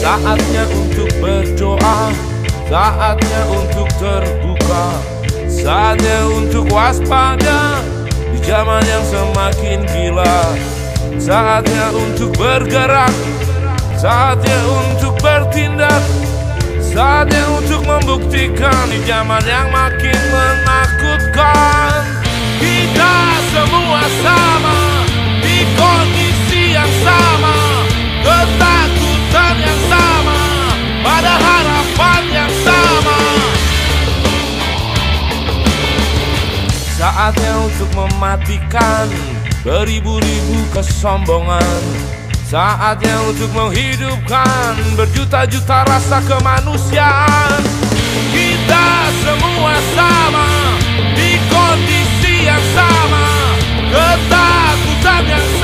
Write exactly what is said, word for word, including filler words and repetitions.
Saatnya untuk berdoa, saatnya untuk terbuka, saatnya untuk waspada di zaman yang semakin gila. Saatnya untuk bergerak, saatnya untuk bertindak, saatnya untuk membuktikan di zaman yang makin menakutkan. Kita semua sama di kondisi yang sama, ketakutan yang sama, pada harapan yang sama. Saatnya untuk mematikan beribu-ribu kesombongan, saatnya untuk menghidupkan berjuta-juta rasa kemanusiaan. Kita semua sama di kondisi yang sama, ketakutan yang sama.